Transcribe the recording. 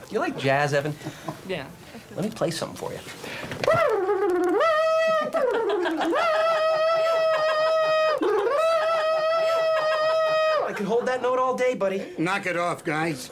You like jazz, Evan? Yeah. Let me play something for you. I can hold that note all day, buddy. Knock it off, guys.